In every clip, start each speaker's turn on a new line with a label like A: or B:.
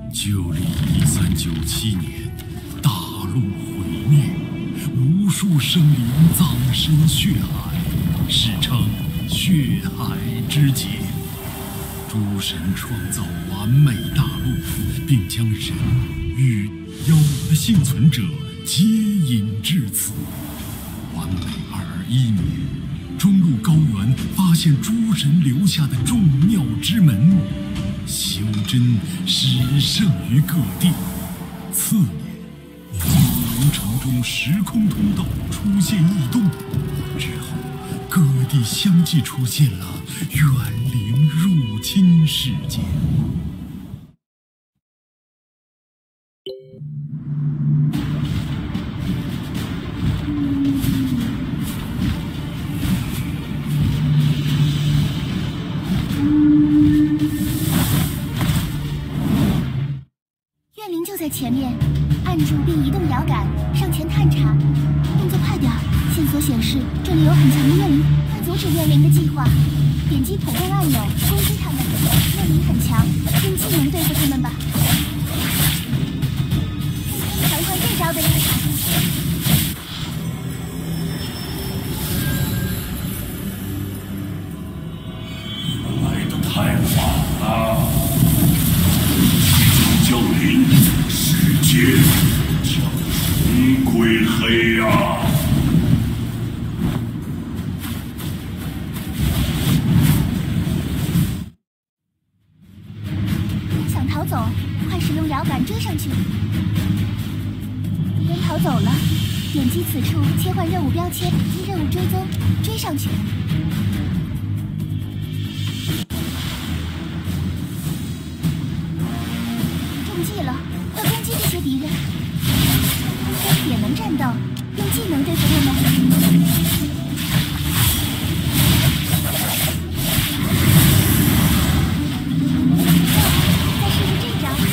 A: 旧历1397年，大陆毁灭，无数生灵葬身血海，史称血海之劫。诸神创造完美大陆，并将人、与、妖的幸存者接引至此。完美221年，中路高原发现诸神留下的众妙之门，修真始盛于各地。次年，乌龙城中时空通道出现异动，之后各地相继出现了怨灵入侵事件。
B: 怨灵就在前面，按住并移动摇杆，上前探查。动作快点儿！线索显示这里有很强的怨灵，快阻止怨灵的计划。点击普攻按钮，攻击他们。怨灵很强，用技能对付他们吧。看看这招的厉害！
C: 来得太晚了，降临，世界将重归黑暗。
B: 想逃走，快使用摇杆追上去。敌人逃走了，点击此处切换任务标签，依任务追踪，追上去。中计了，要攻击这些敌人。他们也能战斗，用技能对付他们。再试试这招。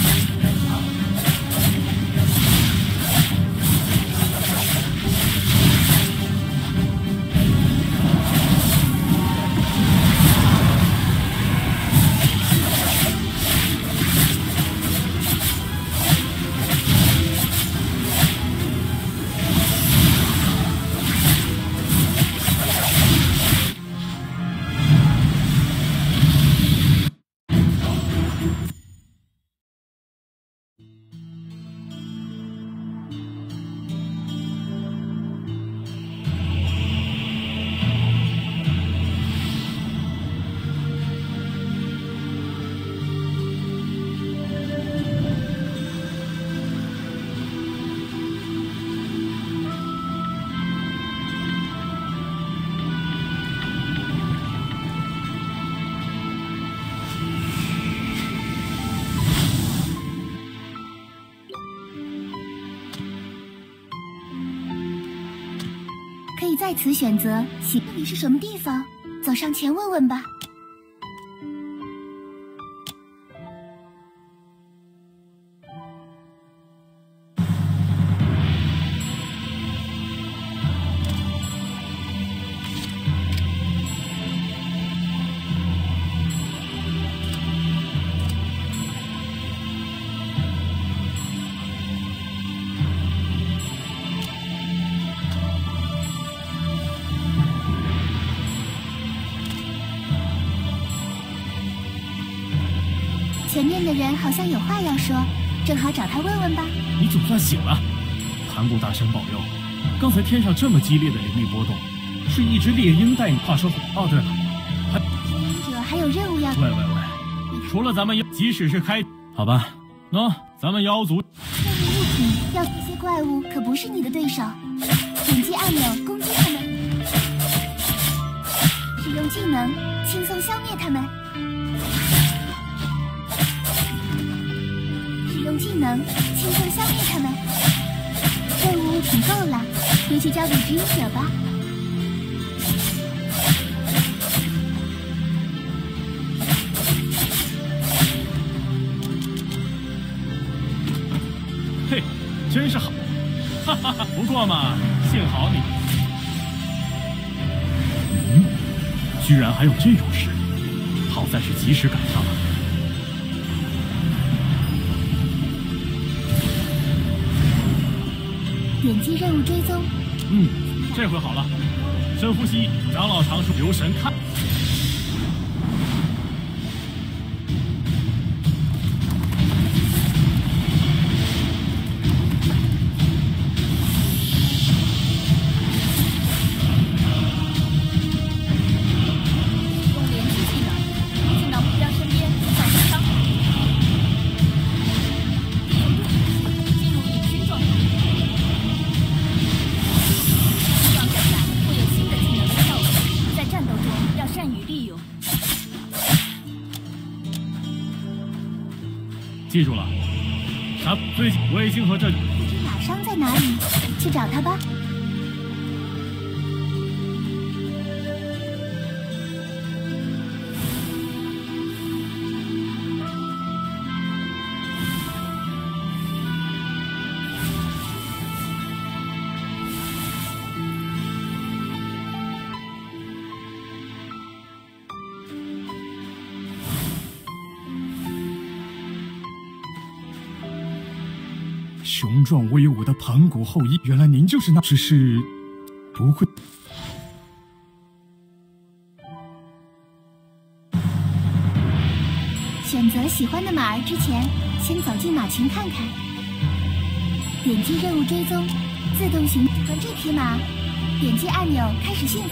B: 可以在此选择这里是什么地方？走上前问问吧。前面的人好像有话要说，正好找他问问吧。
D: 你总算醒了，盘古大神保佑！刚才天上这么激烈的灵力波动，是一只猎鹰带你化身哦，对了，
B: 猎鹰者还有任务要。
D: 喂，除了咱们即使是开，好吧，咱们妖族
B: 任务物品要这些怪物可不是你的对手，点击按钮攻击他们，使用技能轻松消灭他们。用技能轻松消灭他们。任务物品够了，回去交给指引者吧。
D: 嘿，真是好，哈哈哈！不过嘛，幸好你，居然还有这种事，好在是及时赶上了。
B: 点击任务追踪。
D: 这回好了。深呼吸，长老常说留神看。记住了，最近我已经和这
B: 马商在哪里？去找他吧。
D: 雄壮威武的盘古后裔，原来您就是那……只是不会。
B: 选择喜欢的马儿之前，先走进马群看看。点击任务追踪，自动寻找这匹马，点击按钮开始驯服。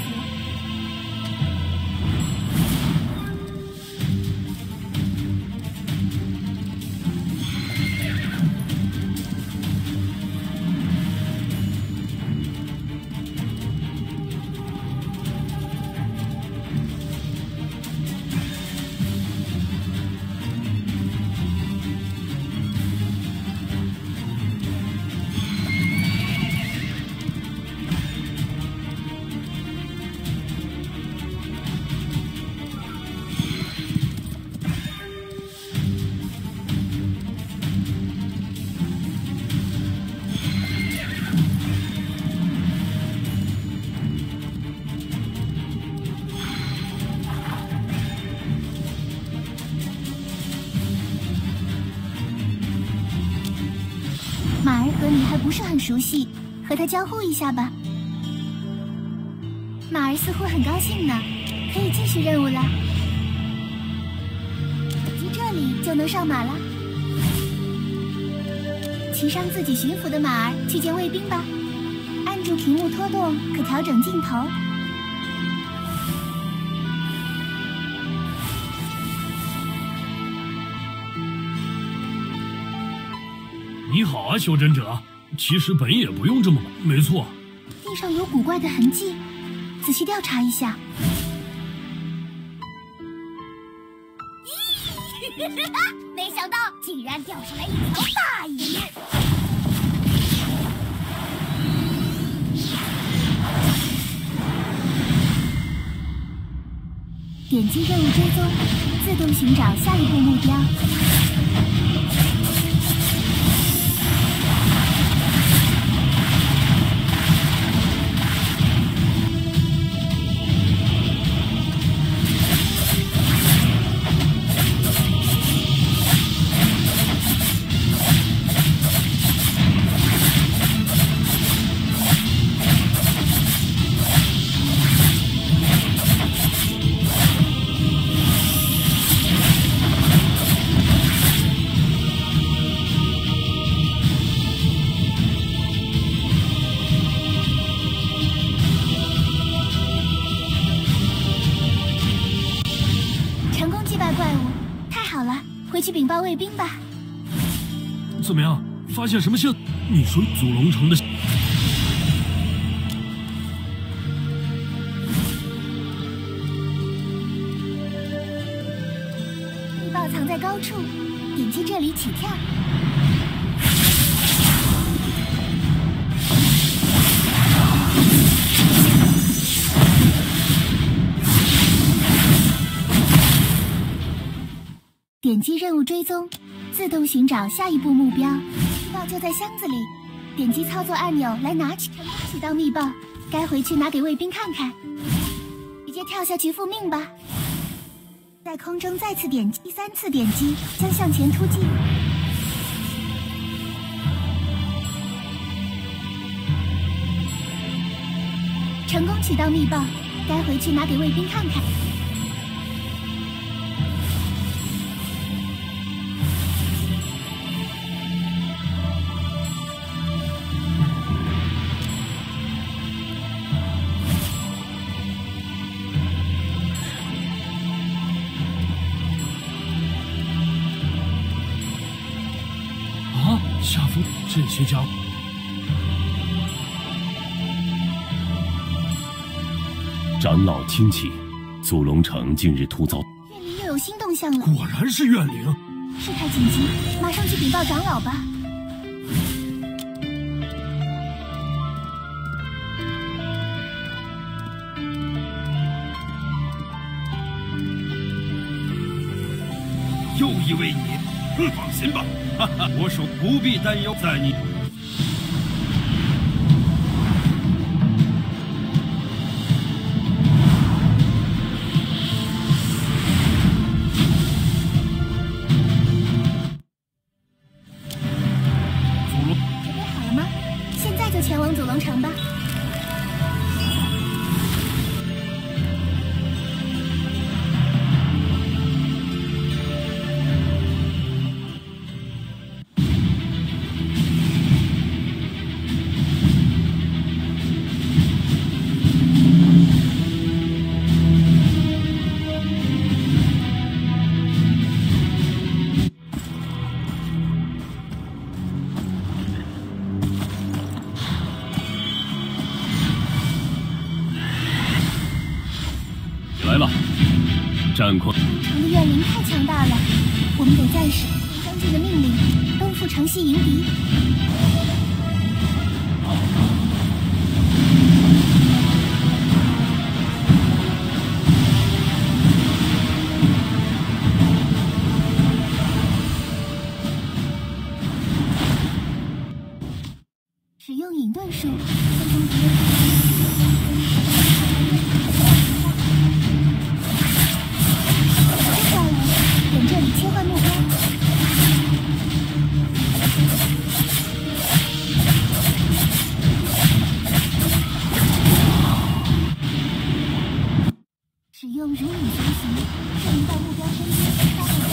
B: 马儿和你还不是很熟悉，和他交互一下吧。马儿似乎很高兴呢，可以继续任务了。击这里就能上马了。骑上自己驯服的马儿去见卫兵吧，按住屏幕拖动可调整镜头。
A: 你好啊，修真者。其实本也不用这么忙。没错，
B: 地上有古怪的痕迹，仔细调查一下。
E: 没想到竟然钓上来一条大鱼！
B: 点击任务追踪，自动寻找下一步目标。回去禀报卫兵吧。
A: 怎么样？发现什么线？你说祖龙城的
B: 密报藏在高处，点击这里起跳。点击任务追踪，自动寻找下一步目标。密报就在箱子里，点击操作按钮来拿取。成功取到密报，该回去拿给卫兵看看。直接跳下去复命吧。在空中再次点击，第3次点击将向前突进。 成功取到密报，该回去拿给卫兵看看。
D: 啊，夏夫，这些家伙。
A: 长老亲戚，祖龙城近日突遭
B: 怨灵又有新动向了。
D: 果然是怨灵。
B: 事态紧急，马上去禀报长老吧。
C: 又一位你，放心吧，哈哈，我手不必担忧，在你。
B: 前往祖龙城吧。
A: 来了，战况。
B: 城的怨灵太强大了，我们得暂时将军的命令，奔赴城西迎敌。使用隐遁术，先从敌人。 这里切换目标，使用如影随形，顺应到目标身边，发动攻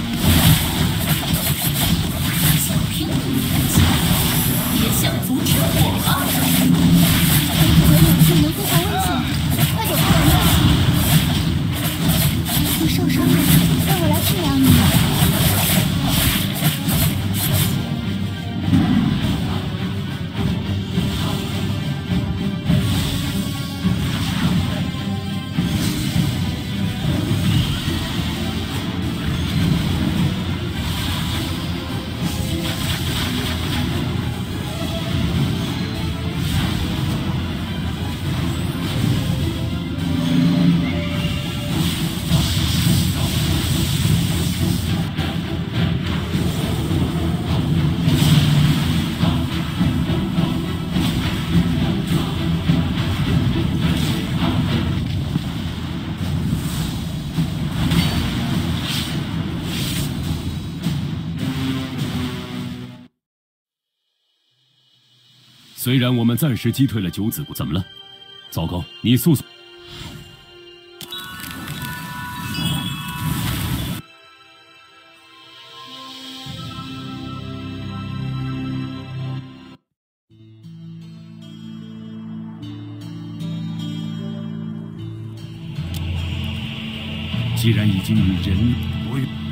B: 击。
E: 想拼命的击，别想阻止我啊！
B: 这个技能非常危险，快躲开我们！你受伤了，让我来治疗你。
A: 虽然我们暂时击退了九子国，怎么了？糟糕，你速速！既然已经与人，